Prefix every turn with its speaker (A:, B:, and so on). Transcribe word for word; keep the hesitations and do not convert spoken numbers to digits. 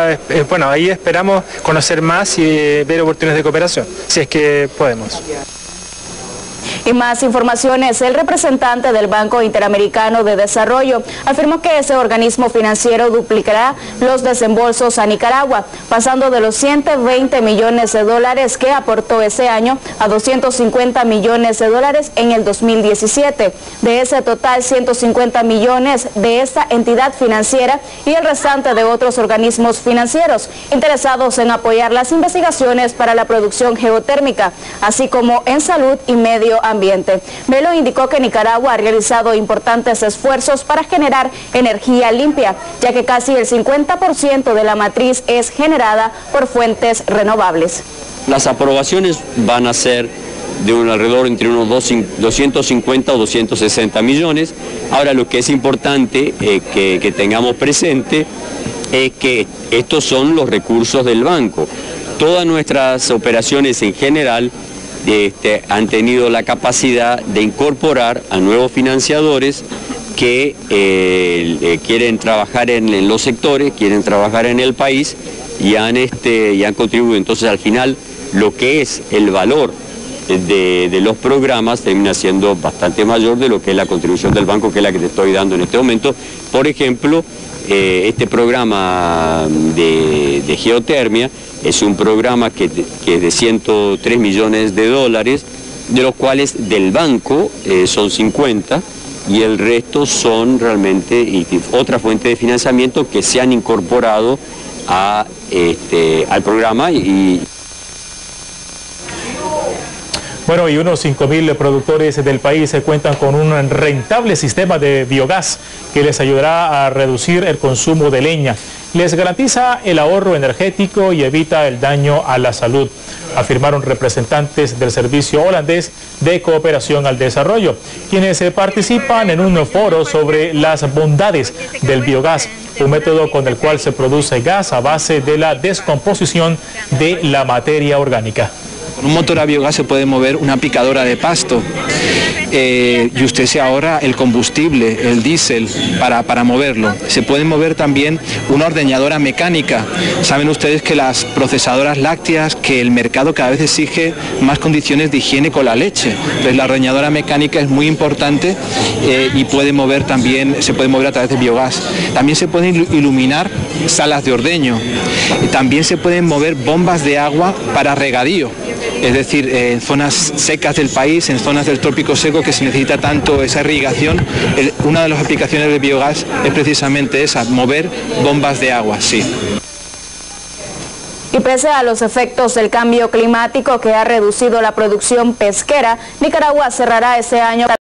A: está, eh, bueno, ahí esperamos conocer más y eh, ver oportunidades de cooperación, si es que podemos.
B: Y más informaciones, el representante del Banco Interamericano de Desarrollo afirmó que ese organismo financiero duplicará los desembolsos a Nicaragua, pasando de los ciento veinte millones de dólares que aportó ese año a doscientos cincuenta millones de dólares en el dos mil diecisiete. De ese total, ciento cincuenta millones de esta entidad financiera y el restante de otros organismos financieros interesados en apoyar las investigaciones para la producción geotérmica, así como en salud y medio ambiente. Ambiente. Melo indicó que Nicaragua ha realizado importantes esfuerzos para generar energía limpia, ya que casi el cincuenta por ciento de la matriz es generada por fuentes renovables.
C: Las aprobaciones van a ser de un alrededor entre unos doscientos cincuenta o doscientos sesenta millones. Ahora, lo que es importante eh, que, que tengamos presente es que estos son los recursos del banco. Todas nuestras operaciones en general Este, han tenido la capacidad de incorporar a nuevos financiadores que eh, eh, quieren trabajar en, en los sectores, quieren trabajar en el país y han, este, y han contribuido. Entonces, al final, lo que es el valor de, de los programas termina siendo bastante mayor de lo que es la contribución del banco, que es la que te estoy dando en este momento. Por ejemplo, eh, este programa de, de geotermia es un programa que, que es de ciento tres millones de dólares, de los cuales del banco eh, son cincuenta y el resto son realmente y, y otra fuente de financiamiento que se han incorporado a, este, al programa. y
D: Bueno, y unos cinco mil productores del país se cuentan con un rentable sistema de biogás que les ayudará a reducir el consumo de leña. Les garantiza el ahorro energético y evita el daño a la salud, afirmaron representantes del Servicio Holandés de Cooperación al Desarrollo, quienes participan en un foro sobre las bondades del biogás, un método con el cual se produce gas a base de la descomposición de la materia orgánica.
E: Con un motor a biogás se puede mover una picadora de pasto eh, y usted se ahorra el combustible, el diésel para, para moverlo. Se puede mover también una ordeñadora mecánica. Saben ustedes que las procesadoras lácteas, que el mercado cada vez exige más condiciones de higiene con la leche. Entonces la ordeñadora mecánica es muy importante eh, y puede mover también, se puede mover a través de biogás. También se pueden iluminar salas de ordeño. También se pueden mover bombas de agua para regadío. Es decir, en zonas secas del país, en zonas del trópico seco que se necesita tanto esa irrigación, el, una de las aplicaciones del biogás es precisamente esa, mover bombas de agua, sí.
B: Y pese a los efectos del cambio climático que ha reducido la producción pesquera, Nicaragua cerrará este año